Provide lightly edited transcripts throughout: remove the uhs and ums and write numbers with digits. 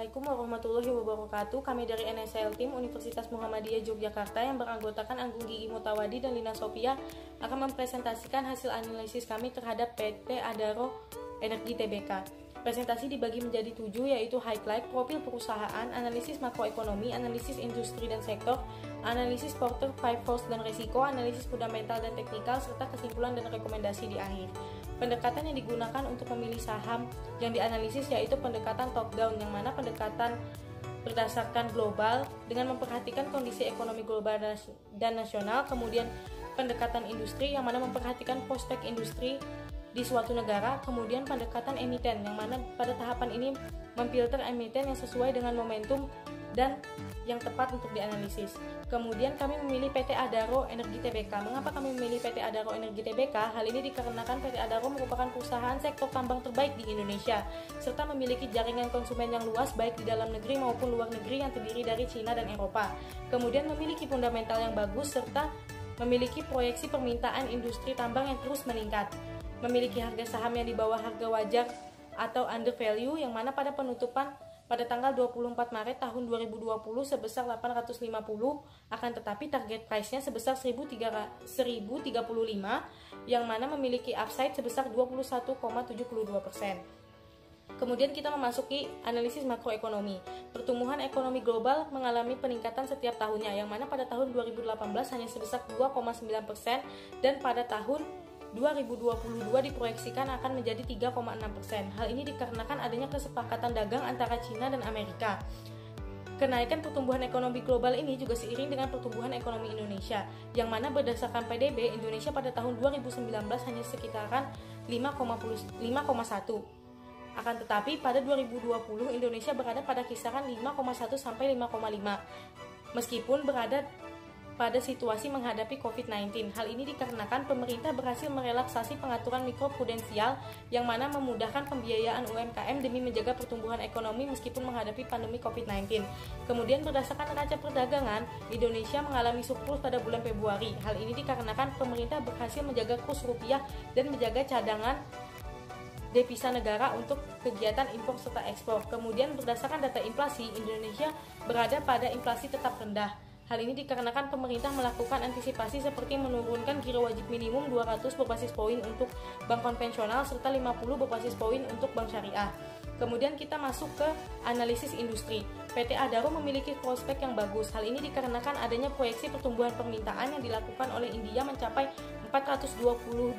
Assalamualaikum warahmatullahi wabarakatuh. Kami dari NSL Team Universitas Muhammadiyah Yogyakarta yang beranggotakan Anggun Gigi Mutawadi dan Lina Sophia akan mempresentasikan hasil analisis kami terhadap PT Adaro Energi Tbk. Presentasi dibagi menjadi 7, yaitu highlight, profil perusahaan, analisis makroekonomi, analisis industri dan sektor, analisis porter, force dan risiko, analisis fundamental dan teknikal, serta kesimpulan dan rekomendasi di akhir. Pendekatan yang digunakan untuk memilih saham yang dianalisis yaitu pendekatan top down, yang mana pendekatan berdasarkan global dengan memperhatikan kondisi ekonomi global dan nasional, kemudian pendekatan industri yang mana memperhatikan prospek industri di suatu negara, kemudian pendekatan emiten yang mana pada tahapan ini memfilter emiten yang sesuai dengan momentum dan yang tepat untuk dianalisis. Kemudian kami memilih PT Adaro Energi Tbk. Mengapa kami memilih PT Adaro Energi Tbk? Hal ini dikarenakan PT Adaro merupakan perusahaan sektor tambang terbaik di Indonesia, serta memiliki jaringan konsumen yang luas baik di dalam negeri maupun luar negeri yang terdiri dari Cina dan Eropa. Kemudian memiliki fundamental yang bagus serta memiliki proyeksi permintaan industri tambang yang terus meningkat. Memiliki harga saham yang di bawah harga wajar atau under value, yang mana pada penutupan pada tanggal 24 Maret tahun 2020 sebesar 850, akan tetapi target price-nya sebesar 1035, yang mana memiliki upside sebesar 21,72%. Kemudian kita memasuki analisis makroekonomi. Pertumbuhan ekonomi global mengalami peningkatan setiap tahunnya, yang mana pada tahun 2018 hanya sebesar 2,9% dan pada tahun 2022 diproyeksikan akan menjadi 3,6%. Hal ini dikarenakan adanya kesepakatan dagang antara Cina dan Amerika. Kenaikan pertumbuhan ekonomi global ini juga seiring dengan pertumbuhan ekonomi Indonesia, yang mana berdasarkan PDB Indonesia pada tahun 2019 hanya sekitaran 5,1. Akan tetapi pada 2020 Indonesia berada pada kisaran 5,1 sampai 5,5. Meskipun berada pada situasi menghadapi COVID-19. Hal ini dikarenakan pemerintah berhasil merelaksasi pengaturan mikroprudensial yang mana memudahkan pembiayaan UMKM demi menjaga pertumbuhan ekonomi meskipun menghadapi pandemi COVID-19. Kemudian berdasarkan neraca perdagangan, Indonesia mengalami surplus pada bulan Februari. Hal ini dikarenakan pemerintah berhasil menjaga kurs rupiah dan menjaga cadangan devisa negara untuk kegiatan impor serta ekspor. Kemudian berdasarkan data inflasi, Indonesia berada pada inflasi tetap rendah. Hal ini dikarenakan pemerintah melakukan antisipasi seperti menurunkan giro wajib minimum 200 berbasis poin untuk bank konvensional serta 50 berbasis poin untuk bank syariah. Kemudian kita masuk ke analisis industri. PT Adaro memiliki prospek yang bagus. Hal ini dikarenakan adanya proyeksi pertumbuhan permintaan yang dilakukan oleh India mencapai 422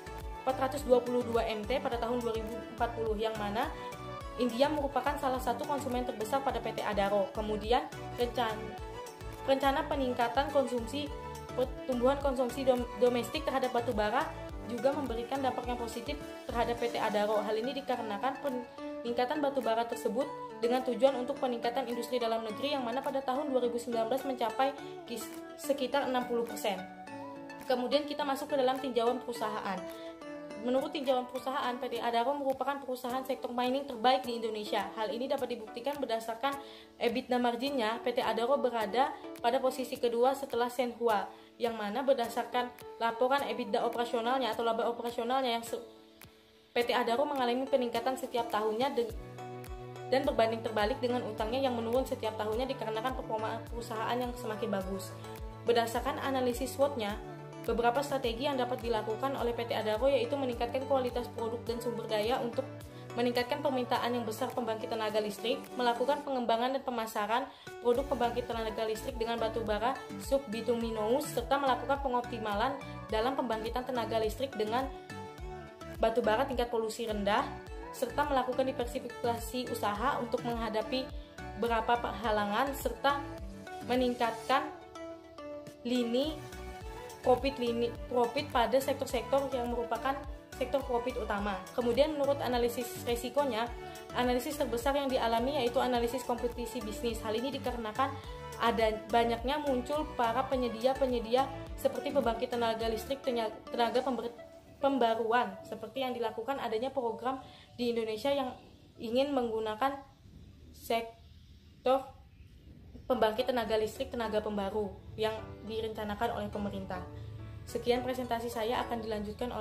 MT pada tahun 2040, yang mana India merupakan salah satu konsumen terbesar pada PT Adaro. Kemudian rencana peningkatan pertumbuhan konsumsi domestik terhadap batu bara juga memberikan dampak yang positif terhadap PT Adaro. Hal ini dikarenakan peningkatan batu bara tersebut dengan tujuan untuk peningkatan industri dalam negeri, yang mana pada tahun 2019 mencapai sekitar 60%. Kemudian kita masuk ke dalam tinjauan perusahaan. Menurut tinjauan perusahaan, PT Adaro merupakan perusahaan sektor mining terbaik di Indonesia. Hal ini dapat dibuktikan berdasarkan EBITDA marginnya. PT Adaro berada pada posisi kedua setelah Senhua, yang mana berdasarkan laporan EBITDA operasionalnya atau laba operasionalnya yang PT Adaro mengalami peningkatan setiap tahunnya dan berbanding terbalik dengan utangnya yang menurun setiap tahunnya dikarenakan performa perusahaan yang semakin bagus. Berdasarkan analisis SWOT-nya, beberapa strategi yang dapat dilakukan oleh PT Adaro yaitu meningkatkan kualitas produk dan sumber daya untuk meningkatkan permintaan yang besar pembangkit tenaga listrik, melakukan pengembangan dan pemasaran produk pembangkit tenaga listrik dengan batu bara subbituminous, serta melakukan pengoptimalan dalam pembangkitan tenaga listrik dengan batu bara tingkat polusi rendah, serta melakukan diversifikasi usaha untuk menghadapi beberapa halangan, serta meningkatkan profit pada sektor-sektor yang merupakan sektor profit utama. Kemudian menurut analisis resikonya, analisis terbesar yang dialami yaitu analisis kompetisi bisnis. Hal ini dikarenakan ada banyaknya muncul para penyedia seperti pembangkit tenaga listrik, tenaga pembaruan, seperti yang dilakukan adanya program di Indonesia yang ingin menggunakan sektor pembangkit tenaga listrik tenaga pembaru yang direncanakan oleh pemerintah. Sekian presentasi saya, akan dilanjutkan oleh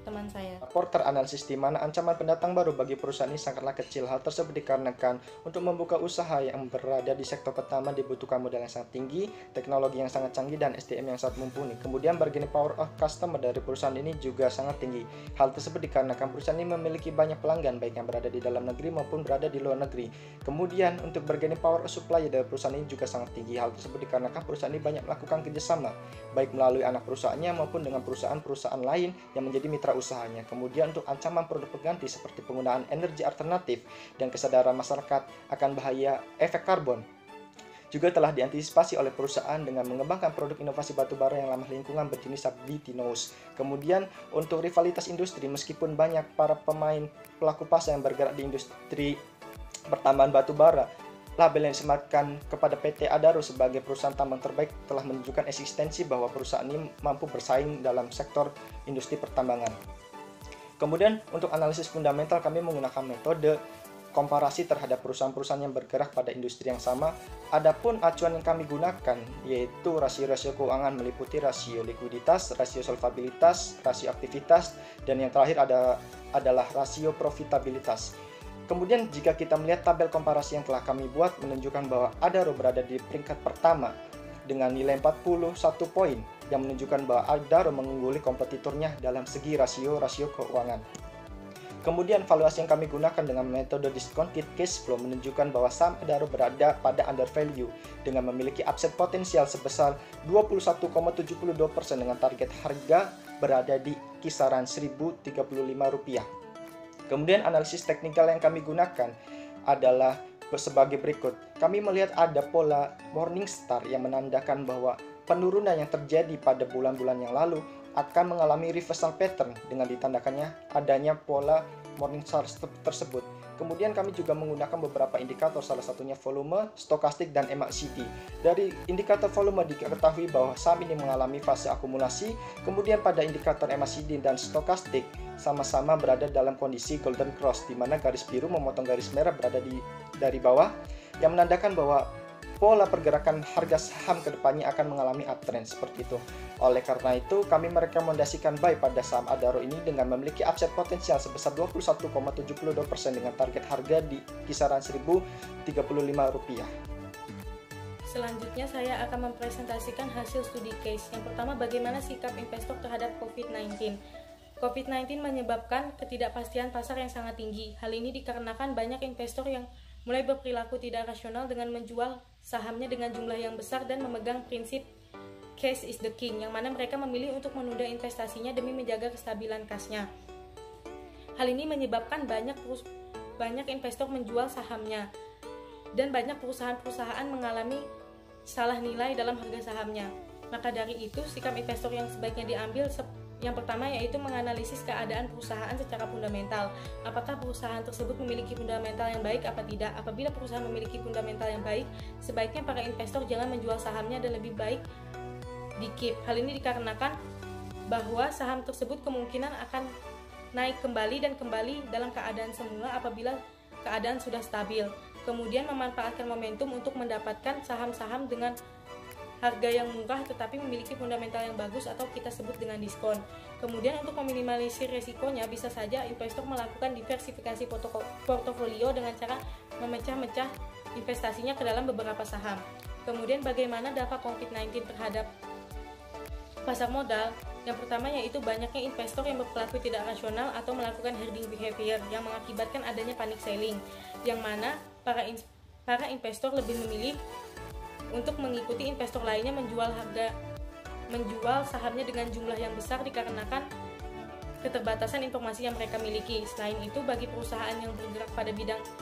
teman saya. Rapor teranalisis di mana ancaman pendatang baru bagi perusahaan ini sangatlah kecil. Hal tersebut dikarenakan untuk membuka usaha yang berada di sektor pertama dibutuhkan modal yang sangat tinggi, teknologi yang sangat canggih, dan SDM yang sangat mumpuni. Kemudian bargaining power of customer dari perusahaan ini juga sangat tinggi. Hal tersebut dikarenakan perusahaan ini memiliki banyak pelanggan baik yang berada di dalam negeri maupun berada di luar negeri. Kemudian untuk bargaining power of supplier dari perusahaan ini juga sangat tinggi. Hal tersebut dikarenakan perusahaan ini banyak melakukan kerjasama baik melalui anak perusahaannya maupun dengan perusahaan-perusahaan lain yang menjadi mitra usahanya. Kemudian untuk ancaman produk pengganti seperti penggunaan energi alternatif dan kesadaran masyarakat akan bahaya efek karbon juga telah diantisipasi oleh perusahaan dengan mengembangkan produk inovasi batubara yang ramah lingkungan berjenis bituminous. Kemudian untuk rivalitas industri, meskipun banyak para pemain pelaku pasar yang bergerak di industri pertambangan batubara, label yang disematkan kepada PT Adaro sebagai perusahaan tambang terbaik telah menunjukkan eksistensi bahwa perusahaan ini mampu bersaing dalam sektor industri pertambangan. Kemudian untuk analisis fundamental kami menggunakan metode komparasi terhadap perusahaan-perusahaan yang bergerak pada industri yang sama. Adapun acuan yang kami gunakan yaitu rasio-rasio keuangan meliputi rasio likuiditas, rasio solvabilitas, rasio aktivitas, dan yang terakhir adalah rasio profitabilitas. Kemudian jika kita melihat tabel komparasi yang telah kami buat menunjukkan bahwa Adaro berada di peringkat pertama dengan nilai 41 poin yang menunjukkan bahwa Adaro mengungguli kompetitornya dalam segi rasio keuangan. Kemudian valuasi yang kami gunakan dengan metode discounted cash flow menunjukkan bahwa saham Adaro berada pada undervalue dengan memiliki upside potensial sebesar 21,72% dengan target harga berada di kisaran Rp1.035. Kemudian analisis teknikal yang kami gunakan adalah sebagai berikut. Kami melihat ada pola Morningstar yang menandakan bahwa penurunan yang terjadi pada bulan-bulan yang lalu akan mengalami reversal pattern dengan ditandakannya adanya pola Morningstar tersebut. Kemudian kami juga menggunakan beberapa indikator, salah satunya volume, stokastik, dan MACD. Dari indikator volume diketahui bahwa saham ini mengalami fase akumulasi, kemudian pada indikator MACD dan stokastik sama-sama berada dalam kondisi golden cross, di mana garis biru memotong garis merah berada dari bawah, yang menandakan bahwa pola pergerakan harga saham kedepannya akan mengalami uptrend seperti itu. Oleh karena itu, kami merekomendasikan buy pada saham Adaro ini dengan memiliki upside potensial sebesar 21,72% dengan target harga di kisaran Rp1.035. Selanjutnya saya akan mempresentasikan hasil studi case. Yang pertama, bagaimana sikap investor terhadap COVID-19. COVID-19 menyebabkan ketidakpastian pasar yang sangat tinggi. Hal ini dikarenakan banyak investor yang mulai berperilaku tidak rasional dengan menjual sahamnya dengan jumlah yang besar dan memegang prinsip cash is the king, yang mana mereka memilih untuk menunda investasinya demi menjaga kestabilan kasnya. Hal ini menyebabkan banyak investor menjual sahamnya dan banyak perusahaan-perusahaan mengalami salah nilai dalam harga sahamnya. Maka dari itu, sikap investor yang sebaiknya diambil yang pertama yaitu menganalisis keadaan perusahaan secara fundamental. Apakah perusahaan tersebut memiliki fundamental yang baik apa tidak? Apabila perusahaan memiliki fundamental yang baik, sebaiknya para investor jangan menjual sahamnya dan lebih baik di-keep. Hal ini dikarenakan bahwa saham tersebut kemungkinan akan naik kembali dan kembali dalam keadaan semula apabila keadaan sudah stabil. Kemudian memanfaatkan momentum untuk mendapatkan saham-saham dengan harga yang murah tetapi memiliki fundamental yang bagus atau kita sebut dengan diskon. Kemudian untuk meminimalisir resikonya, bisa saja investor melakukan diversifikasi portofolio dengan cara memecah-mecah investasinya ke dalam beberapa saham. Kemudian bagaimana dampak COVID-19 terhadap pasar modal? Yang pertama yaitu banyaknya investor yang berperilaku tidak rasional atau melakukan hoarding behavior yang mengakibatkan adanya panic selling, yang mana para investor lebih memilih untuk mengikuti investor lainnya menjual sahamnya dengan jumlah yang besar dikarenakan keterbatasan informasi yang mereka miliki. Selain itu, bagi perusahaan yang bergerak pada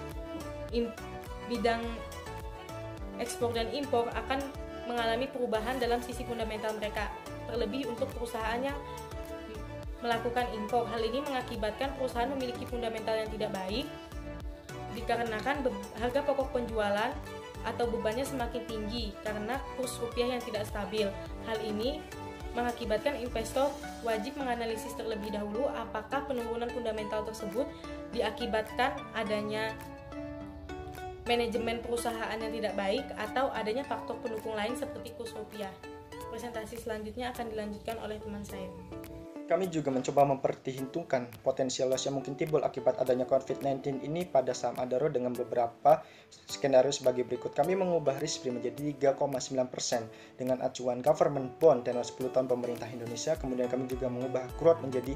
bidang ekspor dan impor akan mengalami perubahan dalam sisi fundamental mereka, terlebih untuk perusahaan yang melakukan impor. Hal ini mengakibatkan perusahaan memiliki fundamental yang tidak baik dikarenakan harga pokok penjualan atau bebannya semakin tinggi karena kurs rupiah yang tidak stabil. Hal ini mengakibatkan investor wajib menganalisis terlebih dahulu apakah penurunan fundamental tersebut diakibatkan adanya manajemen perusahaan yang tidak baik atau adanya faktor pendukung lain seperti kurs rupiah. Presentasi selanjutnya akan dilanjutkan oleh teman saya. Kami juga mencoba memperhitungkan potensial loss yang mungkin timbul akibat adanya COVID-19 ini pada saham Adaro dengan beberapa skenario sebagai berikut. Kami mengubah risk free menjadi 3,9% dengan acuan government bond tenor 10 tahun pemerintah Indonesia. Kemudian kami juga mengubah growth menjadi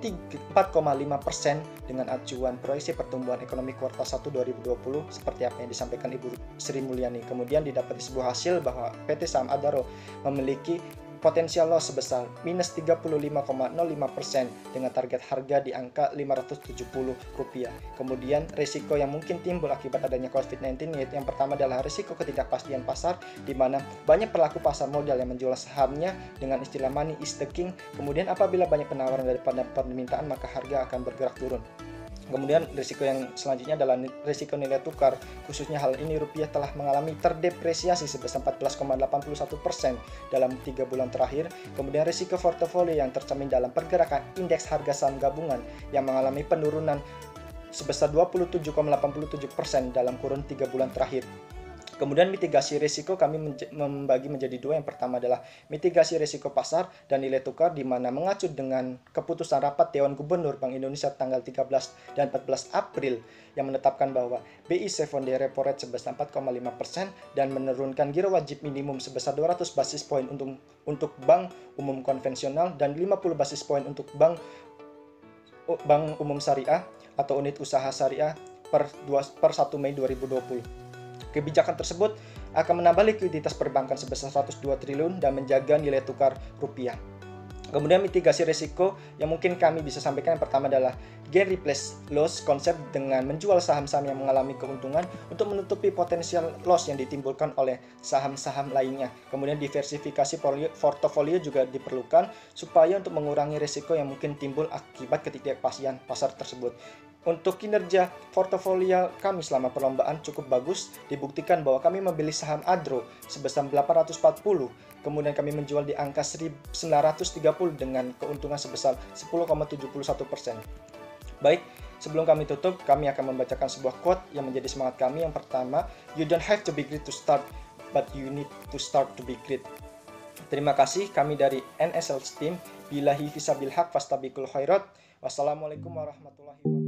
4,5% dengan acuan proyeksi pertumbuhan ekonomi kuartal 1 2020 seperti apa yang disampaikan Ibu Sri Mulyani. Kemudian didapati sebuah hasil bahwa PT Saham Adaro memiliki potensial loss sebesar minus 35,05% dengan target harga di angka Rp570. Kemudian risiko yang mungkin timbul akibat adanya COVID-19 yaitu yang pertama adalah risiko ketidakpastian pasar, di mana banyak pelaku pasar modal yang menjual sahamnya dengan istilah money is the king. Kemudian apabila banyak penawaran daripada permintaan, maka harga akan bergerak turun. Kemudian risiko yang selanjutnya adalah risiko nilai tukar, khususnya hal ini rupiah telah mengalami terdepresiasi sebesar 14,81% dalam 3 bulan terakhir. Kemudian risiko portofolio yang tercermin dalam pergerakan indeks harga saham gabungan yang mengalami penurunan sebesar 27,87% dalam kurun 3 bulan terakhir. Kemudian mitigasi risiko kami membagi menjadi dua. Yang pertama adalah mitigasi risiko pasar dan nilai tukar, di mana mengacu dengan keputusan rapat Dewan Gubernur Bank Indonesia tanggal 13 dan 14 April yang menetapkan bahwa BI 7-day repo rate sebesar 4,5% dan menurunkan giro wajib minimum sebesar 200 basis poin untuk bank umum konvensional dan 50 basis poin untuk bank umum syariah atau unit usaha syariah per 1 Mei 2020. Kebijakan tersebut akan menambah likuiditas perbankan sebesar 102 triliun dan menjaga nilai tukar rupiah. Kemudian mitigasi risiko yang mungkin kami bisa sampaikan yang pertama adalah gain replace loss, konsep dengan menjual saham-saham yang mengalami keuntungan untuk menutupi potensial loss yang ditimbulkan oleh saham-saham lainnya. Kemudian diversifikasi portofolio juga diperlukan supaya untuk mengurangi risiko yang mungkin timbul akibat ketidakpastian pasar tersebut. Untuk kinerja portofolio kami selama perlombaan cukup bagus, dibuktikan bahwa kami membeli saham Adro sebesar 840, kemudian kami menjual di angka 1930 dengan keuntungan sebesar 10,71%. Baik, sebelum kami tutup, kami akan membacakan sebuah quote yang menjadi semangat kami. Yang pertama, "You don't have to be great to start, but you need to start to be great." Terima kasih, kami dari NSL Team. Billahi fisabil haq fastabiqul khairat. Wassalamualaikum warahmatullahi wabarakatuh.